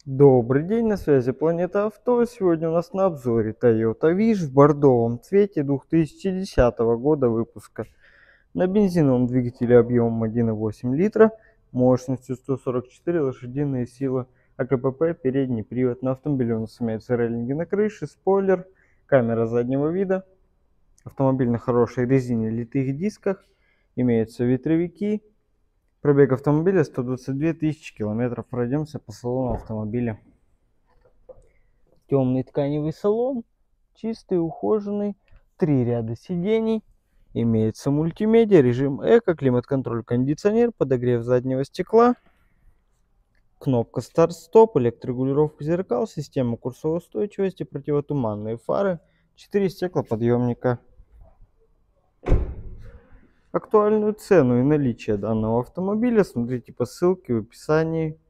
Добрый день, на связи Планета Авто. Сегодня у нас на обзоре Toyota Wish в бордовом цвете 2010 года выпуска. На бензиновом двигателе объемом 1,8 литра, мощностью 144 лошадиные силы, АКПП, передний привод. На автомобиле у нас имеются рейлинги на крыше, спойлер, камера заднего вида. Автомобиль на хорошей резине, литых дисках, имеются ветровики. Пробег автомобиля 122 тысячи километров. Пройдемся по салону автомобиля. Темный тканевый салон, чистый, ухоженный, 3 ряда сидений. Имеется мультимедиа, режим эко, климат-контроль, кондиционер, подогрев заднего стекла, кнопка старт-стоп, электрорегулировка зеркал, система курсовой устойчивости, противотуманные фары, 4 стеклоподъемника. Актуальную цену и наличие данного автомобиля смотрите по ссылке в описании.